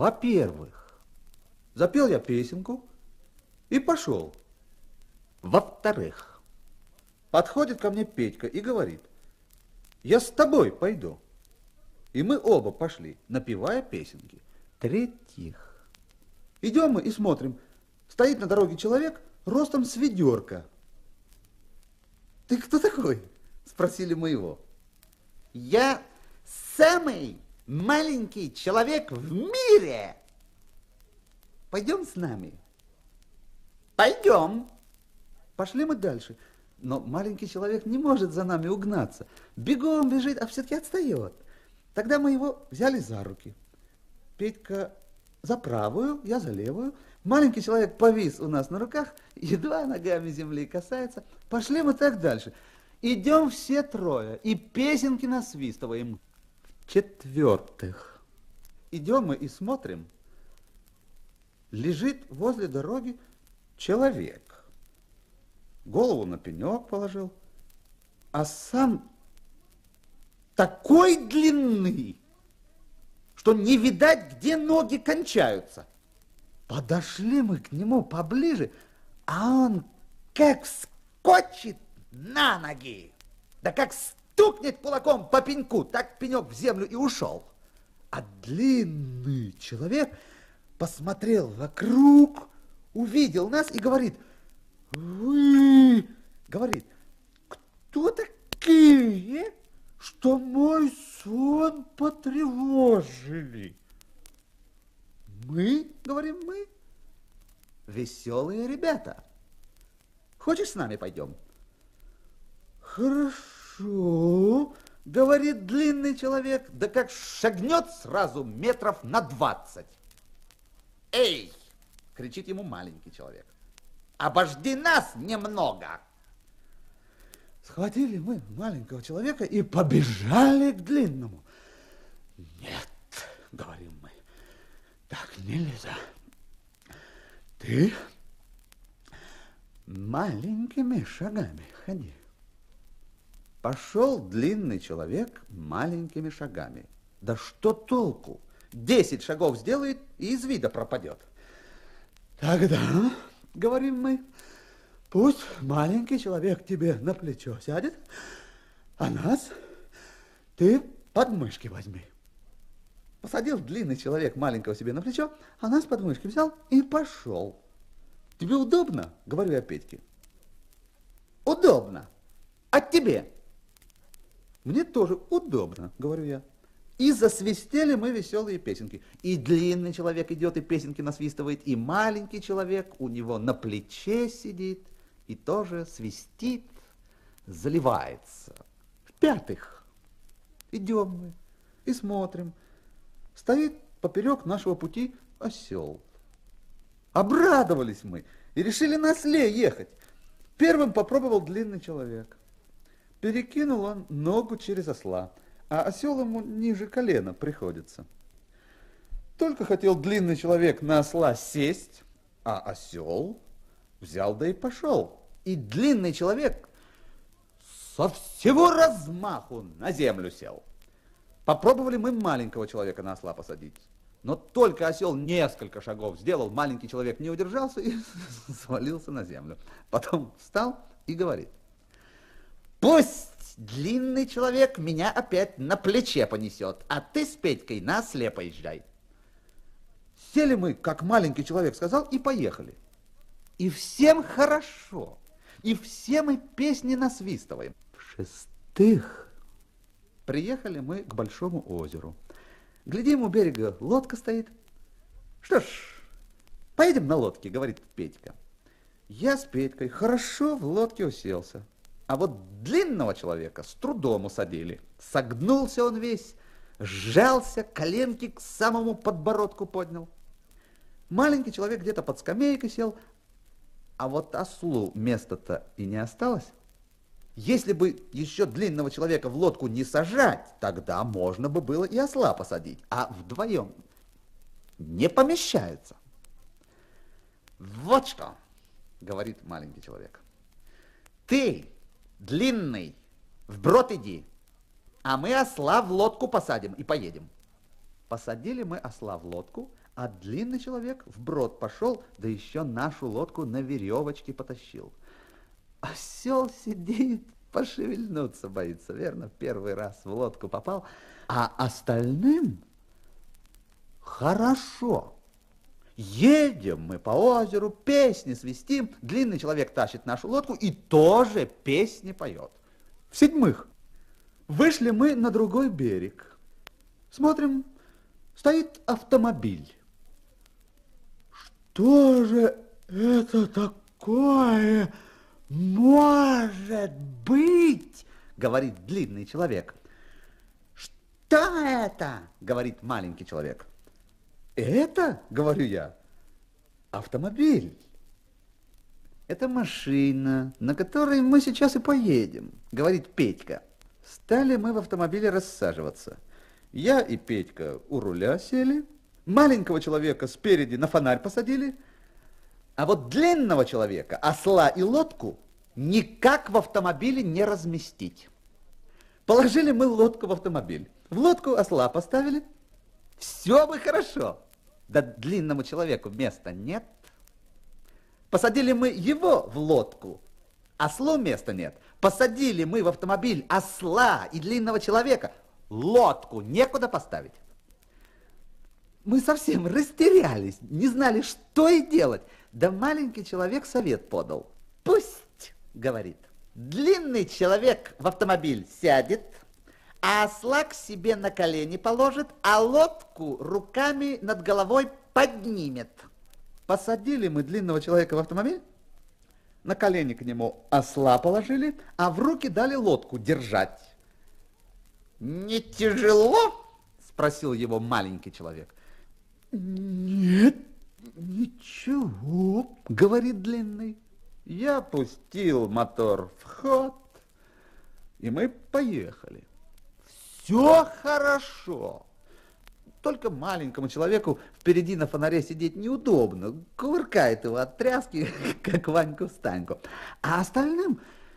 Во-первых, запел я песенку и пошел. Во-вторых, подходит ко мне Петька и говорит: я с тобой пойду. И мы оба пошли, напевая песенки. В-третьих, идем мы и смотрим, стоит на дороге человек ростом с ведерко. Ты кто такой? Спросили мы его. Я самый маленький человек в мире. Пойдем с нами. Пойдем. Пошли мы дальше, но маленький человек не может за нами угнаться. Бегом бежит, а все-таки отстает. Тогда мы его взяли за руки. Петька за правую, я за левую. Маленький человек повис у нас на руках, едва ногами земли касается. Пошли мы так дальше. Идем все трое и песенки насвистываем. В-четвертых, идем мы и смотрим. Лежит возле дороги человек. Голову на пенек положил, а сам такой длинный, что не видать, где ноги кончаются. Подошли мы к нему поближе, а он как вскочит на ноги, да как стукнет кулаком по пеньку, так пенек в землю и ушел. А длинный человек посмотрел вокруг, увидел нас и говорит: вы, говорит, кто такие, что мой сон потревожили? Мы, говорим мы, веселые ребята. Хочешь, с нами пойдем? Хорошо, говорит длинный человек, да как шагнет сразу метров на 20. Эй, кричит ему маленький человек. Обожди нас немного. Схватили мы маленького человека и побежали к длинному. Нет, говорим мы, так нельзя. Ты маленькими шагами ходи. Пошел длинный человек маленькими шагами. Да что толку? 10 шагов сделает и из вида пропадет. Тогда, говорим мы, пусть маленький человек тебе на плечо сядет, а нас ты под мышки возьми. Посадил длинный человек маленького себе на плечо, а нас под мышки взял и пошел. Тебе удобно? Говорю я Петьке. Удобно. А тебе? Мне тоже удобно, говорю я. И засвистели мы веселые песенки. И длинный человек идет и песенки насвистывает, и маленький человек у него на плече сидит и тоже свистит, заливается. В-пятых, идем мы и смотрим. Стоит поперек нашего пути осел. Обрадовались мы и решили на осле ехать. Первым попробовал длинный человек. Перекинул он ногу через осла, а осел ему ниже колена приходится. Только хотел длинный человек на осла сесть, а осел взял да и пошел. И длинный человек со всего размаху на землю сел. Попробовали мы маленького человека на осла посадить. Но только осел несколько шагов сделал, маленький человек не удержался и свалился на землю. Потом встал и говорит: пусть длинный человек меня опять на плече понесет, а ты с Петькой на осле поезжай. Сели мы, как маленький человек сказал, и поехали. И всем хорошо, и все мы песни насвистываем. В-шестых, приехали мы к большому озеру. Глядим, у берега лодка стоит. Что ж, поедем на лодке, говорит Петька. Я с Петькой хорошо в лодке уселся. А вот длинного человека с трудом усадили. Согнулся он весь, сжался, коленки к самому подбородку поднял. Маленький человек где-то под скамейкой сел, а вот ослу места-то и не осталось. Если бы еще длинного человека в лодку не сажать, тогда можно бы было и осла посадить, а вдвоем не помещаются. Вот что, говорит маленький человек, ты, длинный, вброд иди, а мы осла в лодку посадим и поедем. Посадили мы осла в лодку, А длинный человек вброд пошел, да еще нашу лодку на веревочке потащил. Осел сидит, пошевельнуться боится, верно? Первый раз в лодку попал, а остальным хорошо. Едем мы по озеру, песни свистим, длинный человек тащит нашу лодку и тоже песни поет. В-седьмых, вышли мы на другой берег. Смотрим, стоит автомобиль. Что же это такое может быть? Говорит длинный человек. Что это? Говорит маленький человек. Это, говорю я, автомобиль. Это машина, на которой мы сейчас и поедем, говорит Петька. Стали мы в автомобиле рассаживаться. Я и Петька у руля сели, маленького человека спереди на фонарь посадили, а вот длинного человека, осла и лодку никак в автомобиле не разместить. Положили мы лодку в автомобиль, в лодку осла поставили, все бы хорошо, да длинному человеку места нет. Посадили мы его в лодку, ослу места нет. Посадили мы в автомобиль осла и длинного человека, лодку некуда поставить. Мы совсем растерялись, не знали, что и делать. Да маленький человек совет подал. Пусть, говорит, длинный человек в автомобиль сядет, а осла к себе на колени положит, а лодку руками над головой поднимет. Посадили мы длинного человека в автомобиль, на колени к нему осла положили, а в руки дали лодку держать. «Не тяжело?» – спросил его маленький человек. «Нет, ничего», – говорит длинный. Я пустил мотор в ход, и мы поехали. Все хорошо. Только маленькому человеку впереди на фонаре сидеть неудобно. Кувыркает его от тряски, как Ваньку-встаньку. А остальным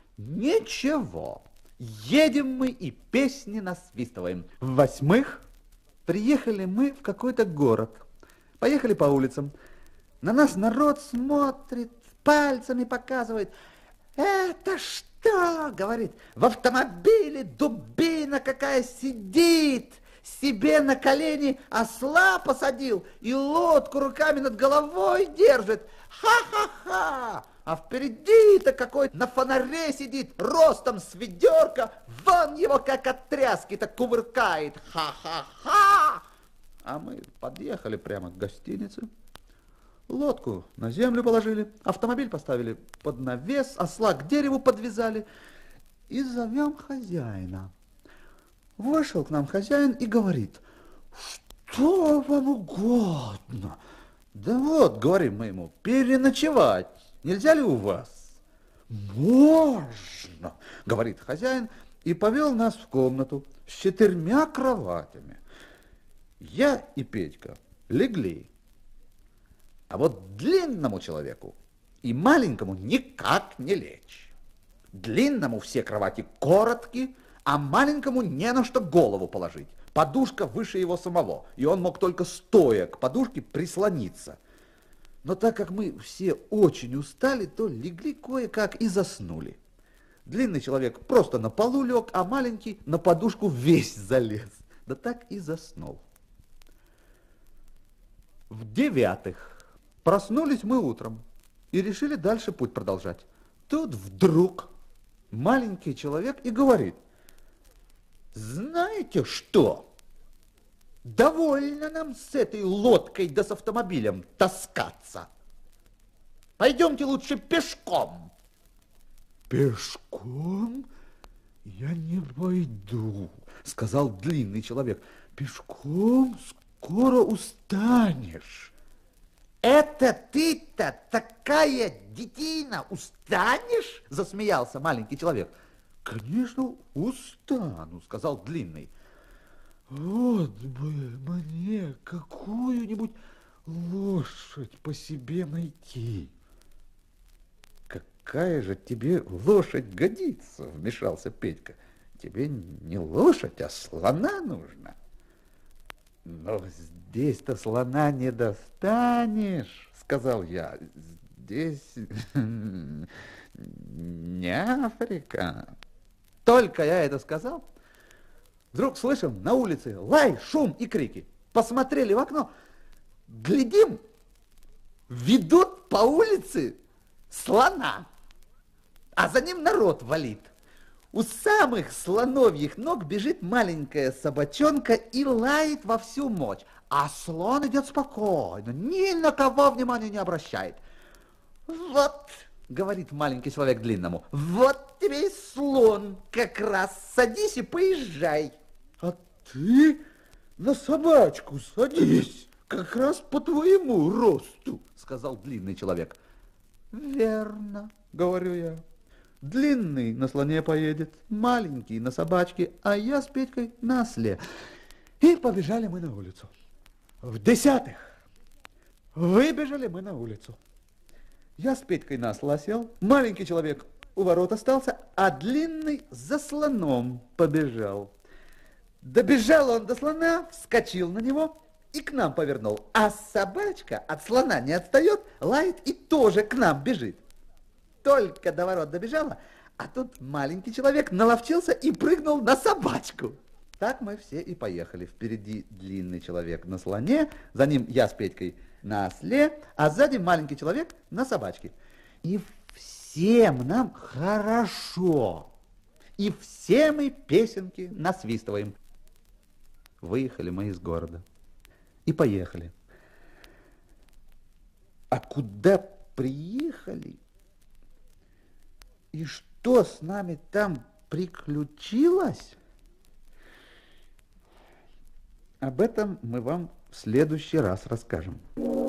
ничего. Едем мы и песни насвистываем. В-восьмых, приехали мы в какой-то город. Поехали по улицам. На нас народ смотрит, пальцами показывает. «Это что?» — говорит. «В автомобиле дубина какая сидит, себе на колени осла посадил и лодку руками над головой держит. Ха-ха-ха! А впереди-то какой на фонаре сидит, ростом с ведерка, вон его как от тряски-то кувыркает. Ха-ха-ха!» А мы подъехали прямо к гостинице. Лодку на землю положили, автомобиль поставили под навес, осла к дереву подвязали и зовем хозяина. Вышел к нам хозяин и говорит: «Что вам угодно?» «Да вот, — говорим мы ему, — переночевать нельзя ли у вас?» «Можно, — говорит хозяин, и повел нас в комнату с 4 кроватями. Я и Петька легли. А вот длинному человеку и маленькому никак не лечь. Длинному все кровати короткие, а маленькому не на что голову положить. Подушка выше его самого, и он мог только стоя к подушке прислониться. Но так как мы все очень устали, то легли кое-как и заснули. Длинный человек просто на полу лег, а маленький на подушку весь залез. Да так и заснул. В-9 проснулись мы утром и решили дальше путь продолжать. Тут вдруг маленький человек и говорит: «Знаете что? Довольно нам с этой лодкой да с автомобилем таскаться. Пойдемте лучше пешком». «Пешком? Я не пойду», — сказал длинный человек. «Пешком скоро устанешь». «Это ты-то такая детина устанешь?» — засмеялся маленький человек. «Конечно, устану», — сказал длинный. «Вот бы мне какую-нибудь лошадь по себе найти». «Какая же тебе лошадь годится?» — вмешался Петька. «Тебе не лошадь, а слона нужно». Но здесь-то слона не достанешь, сказал я. Здесь не Африка. Только я это сказал, вдруг слышим на улице лай, шум и крики. Посмотрели в окно, глядим, ведут по улице слона, а за ним народ валит. У самых слоновьих ног бежит маленькая собачонка и лает во всю мощь. А слон идет спокойно, ни на кого внимания не обращает. Вот, говорит маленький человек длинному, вот тебе и слон, как раз садись и поезжай. А ты на собачку садись, как раз по твоему росту, сказал длинный человек. Верно, говорю я. Длинный на слоне поедет, маленький на собачке, а я с Петькой на осле. И побежали мы на улицу. В-10 выбежали мы на улицу. Я с Петькой на осла сел, маленький человек у ворот остался, а длинный за слоном побежал. Добежал он до слона, вскочил на него и к нам повернул. А собачка от слона не отстает, лает и тоже к нам бежит. Только до ворот добежала, а тут маленький человек наловчился и прыгнул на собачку. Так мы все и поехали. Впереди длинный человек на слоне, за ним я с Петькой на осле, а сзади маленький человек на собачке. И всем нам хорошо. И все мы песенки насвистываем. Выехали мы из города и поехали. А куда приехали? И что с нами там приключилось? Об этом мы вам в следующий раз расскажем.